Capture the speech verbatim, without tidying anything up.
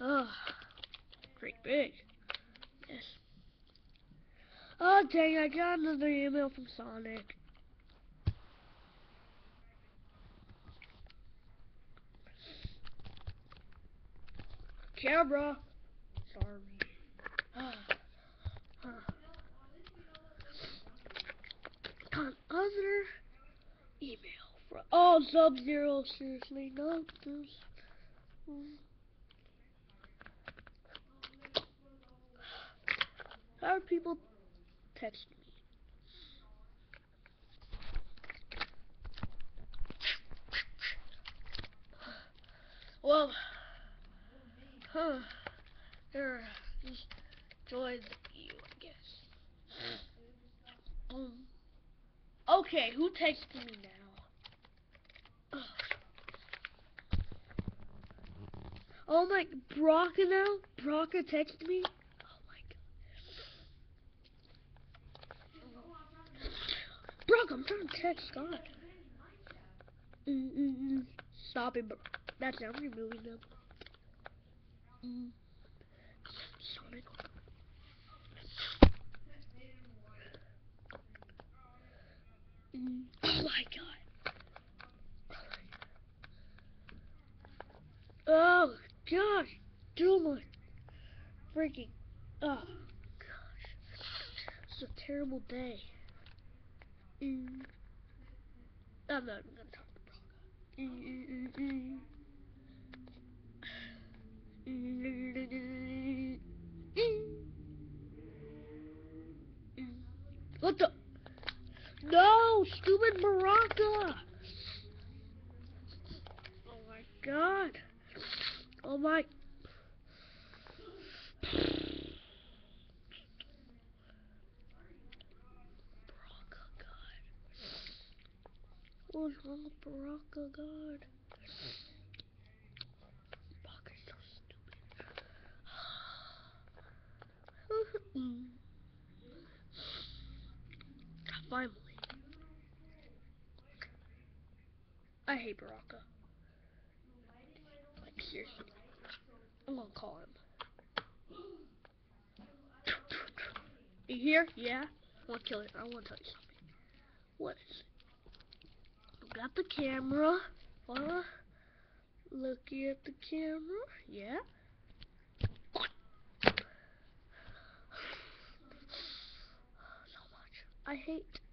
Oh, pretty big. Yes. Oh, dang, I got another email from Sonic. Camera. Sorry. Other email from oh Sub-Zero. Seriously, no. This, mm. How are people texting me? Well, huh? Here, just join you, I guess. Um. Okay, who texted me now? Oh my, Brocka now? Brocka texted me? Oh my god. Brocka, I'm trying to text God. Mm mm mm. Stop it, bro. That's it, I'm removing them. Mm. Sonic. Mm. Oh my god. Oh gosh. Dude, my freaking. Oh gosh. It's a terrible day. Mm. I'm not even gonna talk to Brocka. Mm mm mm mm. Mm. Mm. What the? No, stupid Baraka! Oh my god. Oh my. Baraka God. What's wrong with Baraka God? Baraka's so stupid. Finally. I hate Baraka. Like, seriously. I'm gonna call him. You here? Yeah? I wanna kill it. I wanna tell you something. What is it? I got the camera. Huh? Looking at the camera. Yeah? So much. I hate